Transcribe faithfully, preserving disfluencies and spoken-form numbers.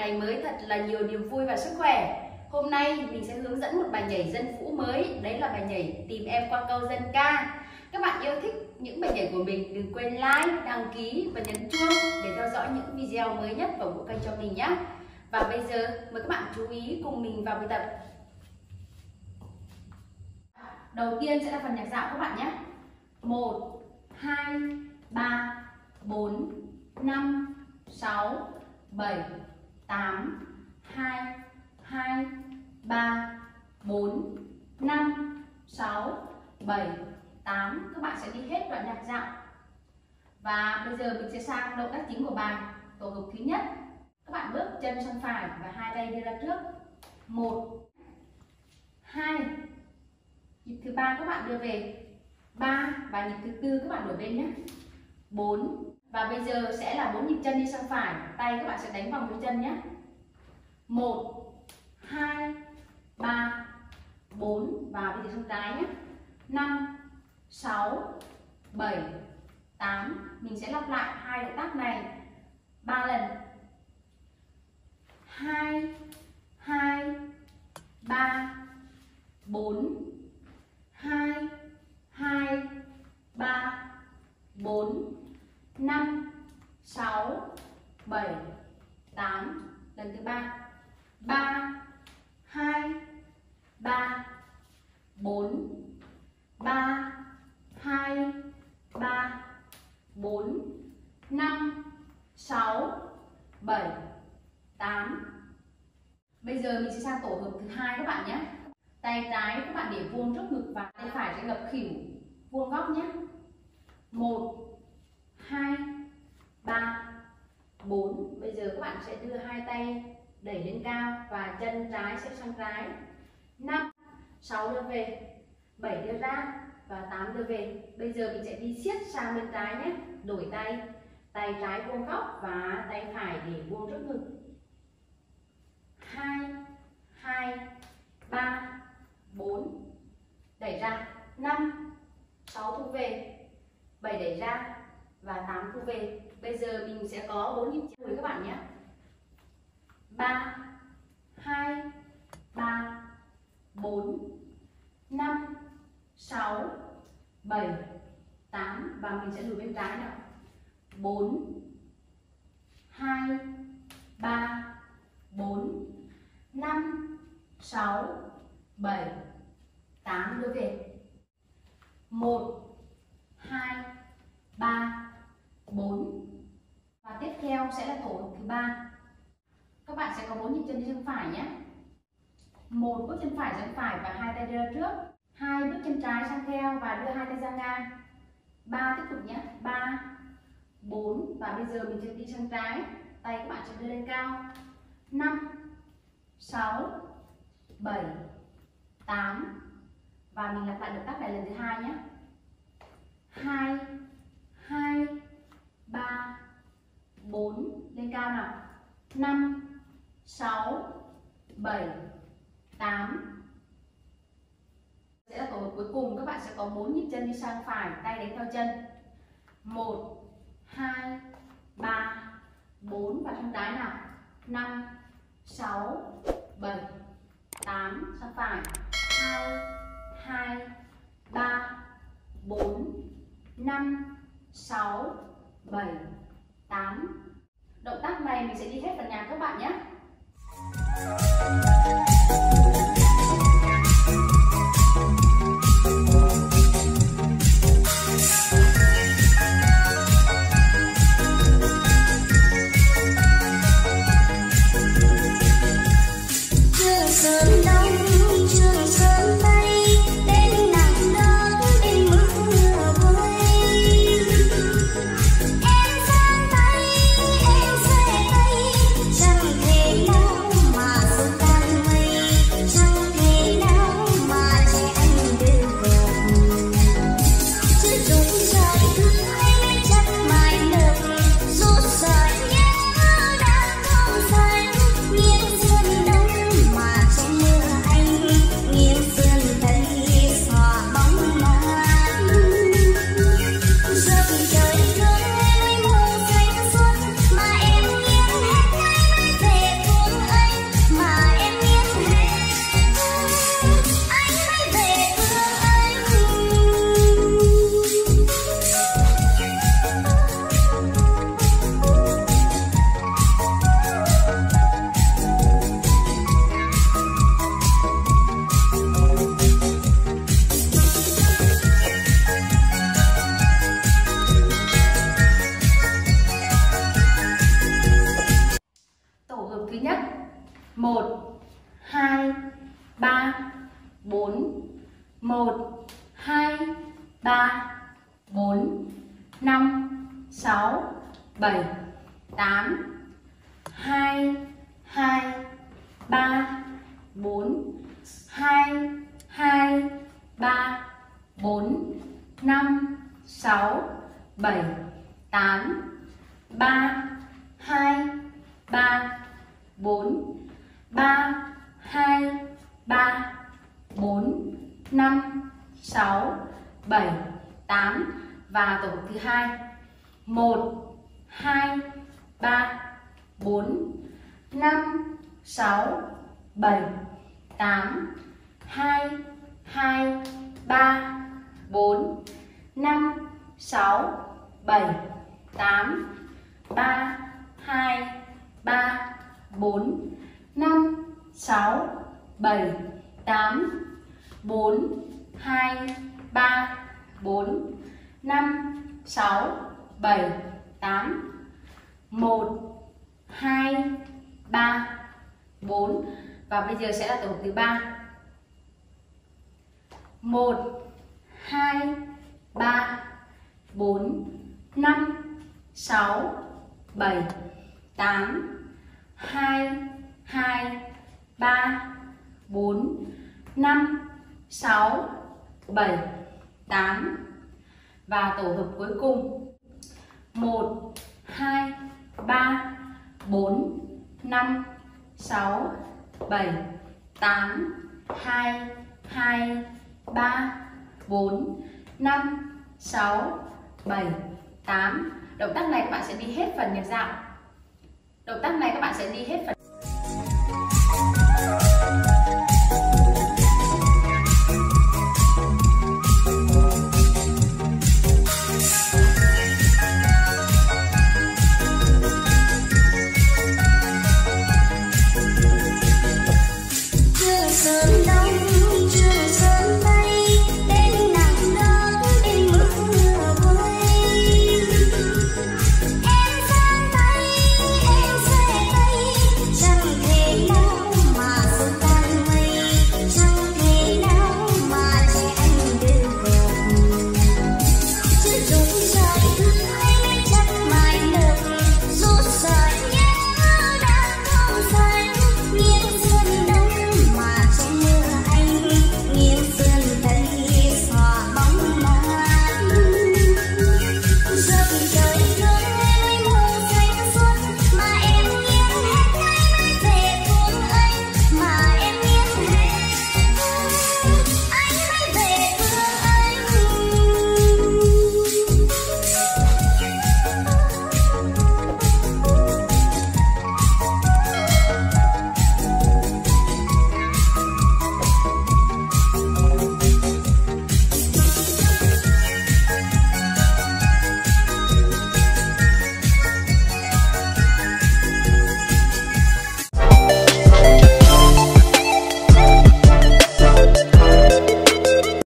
ngày mới thật là nhiều niềm vui và sức khỏe. Hôm nay mình sẽ hướng dẫn một bài nhảy dân vũ mới, đấy là bài nhảy Tìm Em Qua Câu dân ca. Các bạn yêu thích những bài nhảy của mình đừng quên like, đăng ký và nhấn chuông để theo dõi những video mới nhất vào bộ kênh cho mình nhé. Và bây giờ mời các bạn chú ý cùng mình vào bài tập. Đầu tiên sẽ là phần nhạc dạo các bạn nhé. một, hai, ba, bốn, năm, sáu, bảy, tám, hai, hai, ba, bốn, năm, sáu, bảy, tám. Các bạn sẽ đi hết đoạn nhạc dạo. Và bây giờ mình sẽ sang động tác chính của bài. Tổ hợp thứ nhất, các bạn bước chân sang phải và hai tay đưa ra trước. một, hai. Nhịp thứ ba các bạn đưa về. ba và nhịp thứ tư các bạn đổi bên nhé. bốn. Và bây giờ sẽ là bốn nhịp chân đi sang phải, tay các bạn sẽ đánh vòng đôi chân nhé. một, hai, ba, bốn và bây giờ sang trái nhé. năm, sáu, bảy, tám. Mình sẽ lặp lại hai động tác này ba lần. hai, hai, ba, bốn, hai, hai, ba, bốn, năm, sáu, bảy, tám. Lần thứ ba. ba, hai, ba, bốn, ba, hai, ba, bốn, năm, sáu, bảy, tám. Bây giờ mình sẽ sang tổ hợp thứ hai các bạn nhé. Tay trái các bạn để vuông trước ngực và tay phải sẽ gập khuỷu vuông góc nhé. một, hai, ba, bốn. Bây giờ các bạn sẽ đưa hai tay đẩy lên cao và chân trái sẽ sang trái. năm, sáu đưa về, bảy đưa ra và tám đưa về. Bây giờ mình sẽ đi siết sang bên trái nhé. Đổi tay, tay trái vuông góc và tay phải để vuông trước ngực. hai, hai, ba, bốn. Đẩy ra. năm, sáu thu về, bảy đẩy ra và tám thu về. Bây giờ mình sẽ có bốn nhịp chân các bạn nhé. ba, hai, ba, bốn, năm, sáu, bảy, tám và mình sẽ lùi bên trái nào. bốn, hai, ba, bốn, năm, sáu, bảy, tám đưa về. một, hai, ba, bốn. Và tiếp theo sẽ là tổ hợp thứ ba. Các bạn sẽ có bốn nhịp chân đi sang phải nhé. một bước chân phải sang phải và hai tay đưa ra trước. hai bước chân trái sang theo và đưa hai tay ra ngang. ba tiếp tục nhé. ba, bốn và bây giờ mình sẽ đi sang trái, tay các bạn sẽ đưa lên cao. năm, sáu, bảy, tám và mình lặp lại động tác này lần thứ hai nhé. hai, hai, ba, bốn lên cao nào. năm, sáu, bảy, tám. Sẽ là tổ hợp cuối cùng, các bạn sẽ có bốn nhịp chân đi sang phải, tay đánh theo chân. một, hai, ba, bốn và sang trái nào. năm, sáu, bảy, tám sang phải. hai, hai, ba, bốn, năm, sáu, bảy, tám. Động tác này mình sẽ đi hết phần nhạc các bạn nhé. Em sang tay, em xuề tay, chẳng thể hai, ba, bốn. một, hai, ba, bốn, năm, sáu, bảy, tám. hai, hai, ba, bốn. hai, hai, ba, bốn, năm, sáu, bảy, tám. ba, hai, ba, bốn. ba, hai, ba, bốn, năm, sáu, bảy, tám. Và tổ hợp thứ hai. một, hai, ba, bốn, năm, sáu, bảy, tám. hai, hai, ba, bốn, năm, sáu, bảy, tám. ba, hai, ba, bốn, năm, sáu, bảy, tám. bốn, hai, ba, bốn, năm, sáu, bảy, tám. một, hai, ba, bốn. Và bây giờ sẽ là tổ hợp thứ ba. một, hai, ba, bốn, năm, sáu, bảy, tám. hai, hai, ba, bốn, năm, sáu, bảy, tám. Và tổ hợp cuối cùng. một, hai, ba, bốn, năm, sáu, bảy, tám. hai, hai, ba, bốn, năm, sáu, bảy, tám. Động tác này các bạn sẽ đi hết phần nhạc dạo. Động tác này các bạn sẽ đi hết phần